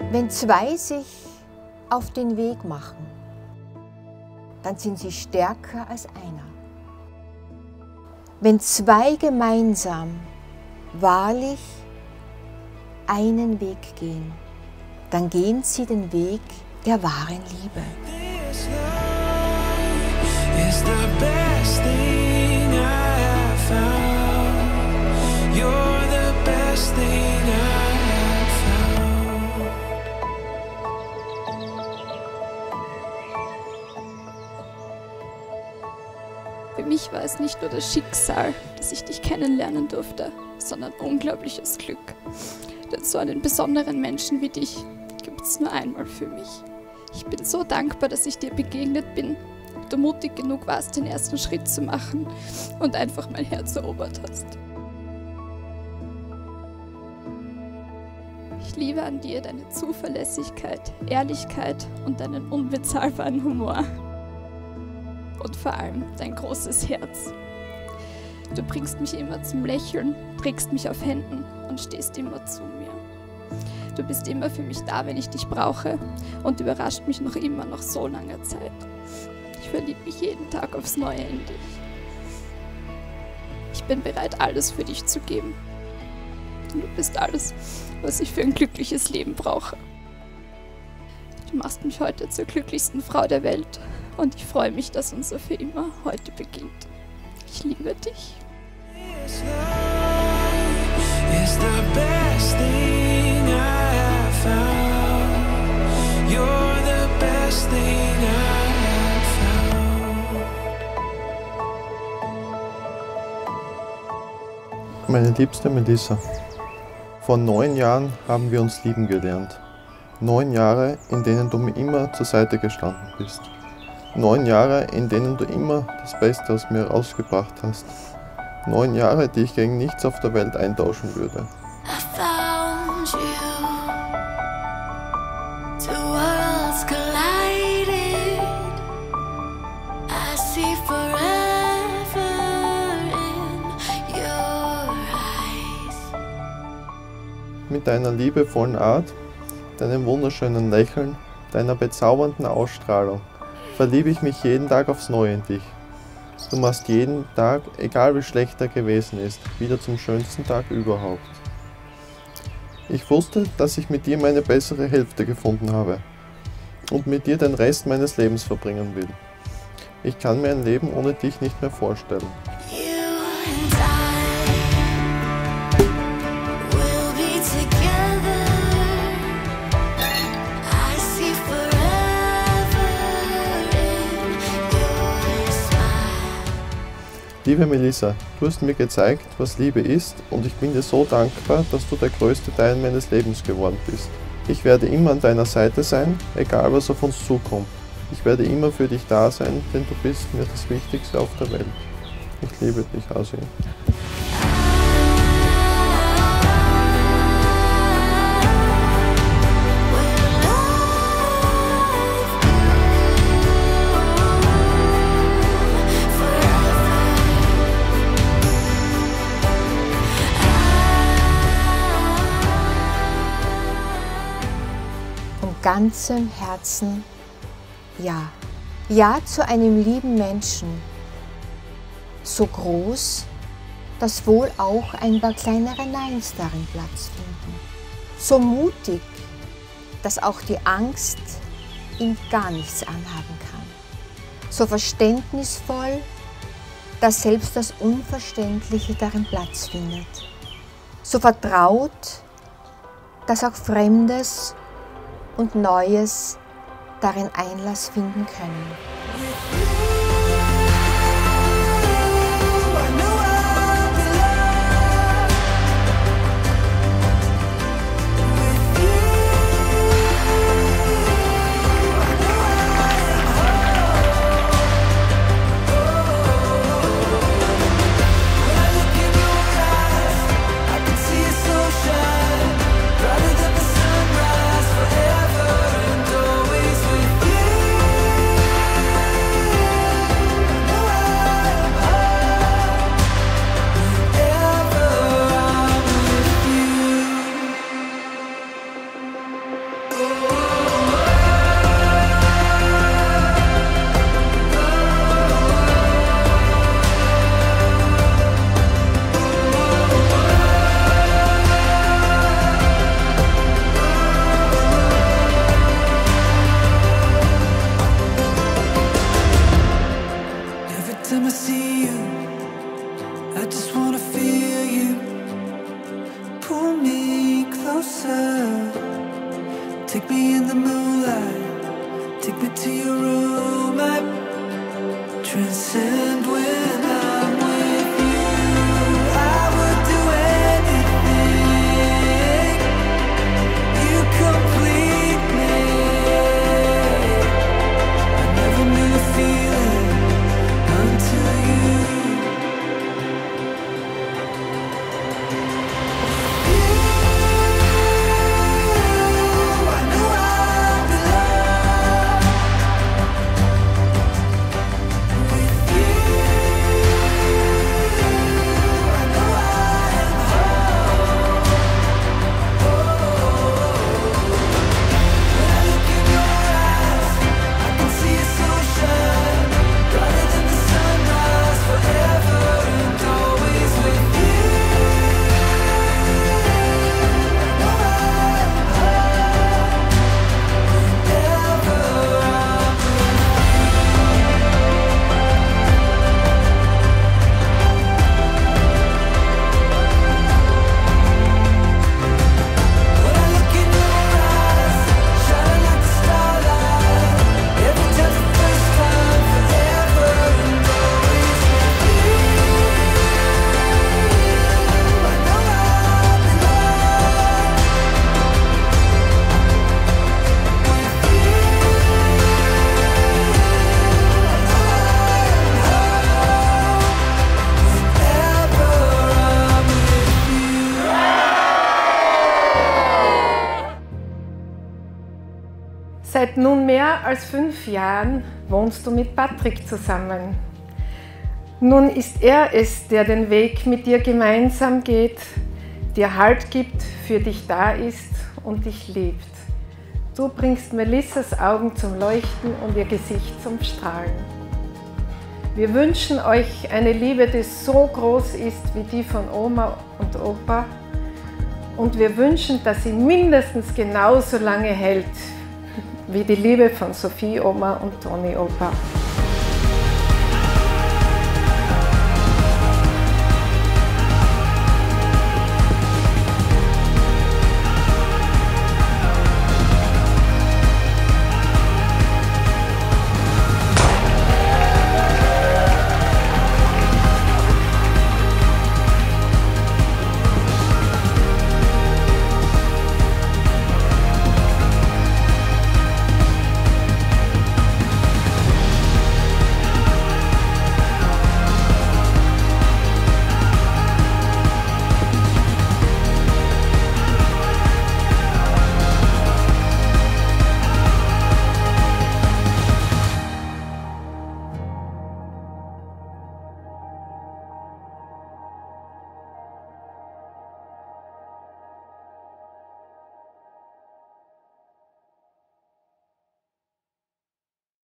Wenn zwei sich auf den Weg machen, dann sind sie stärker als einer. Wenn zwei gemeinsam wahrlich einen Weg gehen, dann gehen sie den Weg der wahren Liebe. Für mich war es nicht nur das Schicksal, dass ich dich kennenlernen durfte, sondern unglaubliches Glück. Denn so einen besonderen Menschen wie dich gibt es nur einmal für mich. Ich bin so dankbar, dass ich dir begegnet bin, du mutig genug warst, den ersten Schritt zu machen und einfach mein Herz erobert hast. Ich liebe an dir deine Zuverlässigkeit, Ehrlichkeit und deinen unbezahlbaren Humor. Und vor allem dein großes Herz. Du bringst mich immer zum Lächeln, trägst mich auf Händen und stehst immer zu mir. Du bist immer für mich da, wenn ich dich brauche und überrascht mich noch immer nach so langer Zeit. Ich verliebe mich jeden Tag aufs Neue in dich. Ich bin bereit, alles für dich zu geben. Du bist alles, was ich für ein glückliches Leben brauche. Du machst mich heute zur glücklichsten Frau der Welt und ich freue mich, dass unser für immer heute beginnt. Ich liebe dich. Meine liebste Melissa, vor 9 Jahren haben wir uns lieben gelernt. 9 Jahre, in denen du mir immer zur Seite gestanden bist. 9 Jahre, in denen du immer das Beste aus mir rausgebracht hast. 9 Jahre, die ich gegen nichts auf der Welt eintauschen würde. Mit deiner liebevollen Art, deinem wunderschönen Lächeln, deiner bezaubernden Ausstrahlung verliebe ich mich jeden Tag aufs Neue in dich. Du machst jeden Tag, egal wie schlecht er gewesen ist, wieder zum schönsten Tag überhaupt. Ich wusste, dass ich mit dir meine bessere Hälfte gefunden habe und mit dir den Rest meines Lebens verbringen will. Ich kann mir ein Leben ohne dich nicht mehr vorstellen. Liebe Melissa, du hast mir gezeigt, was Liebe ist und ich bin dir so dankbar, dass du der größte Teil meines Lebens geworden bist. Ich werde immer an deiner Seite sein, egal was auf uns zukommt. Ich werde immer für dich da sein, denn du bist mir das Wichtigste auf der Welt. Ich liebe dich, Asin. Ganzem Herzen ja. Ja zu einem lieben Menschen, so groß, dass wohl auch ein paar kleinere Neins darin Platz finden. So mutig, dass auch die Angst ihm gar nichts anhaben kann. So verständnisvoll, dass selbst das Unverständliche darin Platz findet. So vertraut, dass auch Fremdes und Neues darin Einlass finden können. Take me in the moonlight, take me to your room. I transcend when I'm with you. I would do anything. You complete me. I never knew the feeling until you. Seit nunmehr als 5 Jahren wohnst du mit Patrick zusammen. Nun ist er es, der den Weg mit dir gemeinsam geht, dir Halt gibt, für dich da ist und dich liebt. Du bringst Melissas Augen zum Leuchten und ihr Gesicht zum Strahlen. Wir wünschen euch eine Liebe, die so groß ist wie die von Oma und Opa. Und wir wünschen, dass sie mindestens genauso lange hält wie die Liebe von Sophie Oma und Toni Opa.